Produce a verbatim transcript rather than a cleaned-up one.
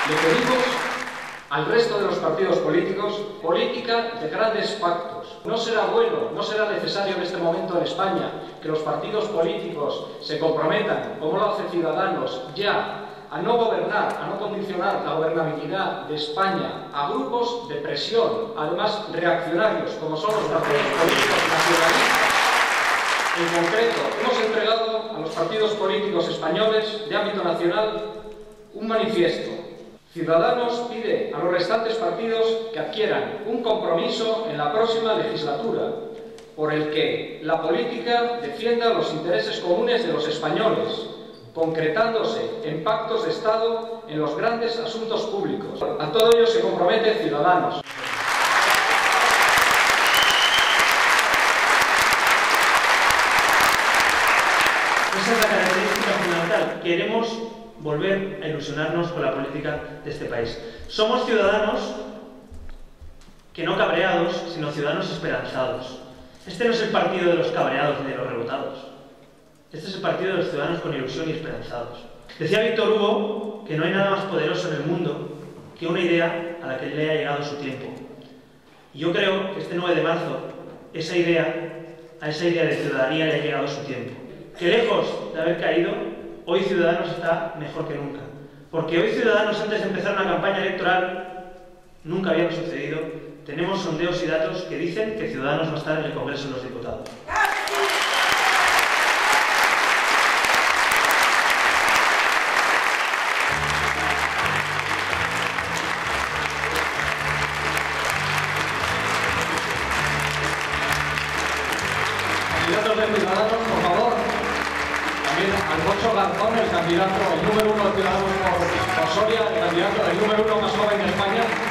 Le pedimos al resto de los partidos políticos política de grandes pactos. No será bueno, no será necesario en este momento en España que los partidos políticos se comprometan, como lo hace Ciudadanos, ya a no gobernar, a no condicionar la gobernabilidad de España a grupos de presión, además reaccionarios, como son los partidos políticos nacionalistas. En concreto, hemos entregado a los partidos políticos españoles de ámbito nacional un manifiesto. Ciudadanos pide a los restantes partidos que adquieran un compromiso en la próxima legislatura por el que la política defienda los intereses comunes de los españoles, concretándose en pactos de Estado en los grandes asuntos públicos. A todo ello se compromete Ciudadanos. Esa es la característica fundamental. Queremos volver a ilusionarnos con la política de este país. Somos ciudadanos que no cabreados, sino ciudadanos esperanzados. Este no es el partido de los cabreados ni de los rebotados. Este es el partido de los ciudadanos con ilusión y esperanzados. Decía Víctor Hugo que no hay nada más poderoso en el mundo que una idea a la que le ha llegado su tiempo. Y yo creo que este nueve de marzo, esa idea, a esa idea de ciudadanía le ha llegado su tiempo. Que lejos de haber caído, hoy Ciudadanos está mejor que nunca. Porque hoy Ciudadanos, antes de empezar una campaña electoral, nunca había sucedido. Tenemos sondeos y datos que dicen que Ciudadanos va a estar en el Congreso de los Diputados. Candidatos de Ciudadanos, por favor. También Alfonso Garzón, el candidato, el número uno de Ciudadanos por, por Soria, el candidato, el número uno más joven de España.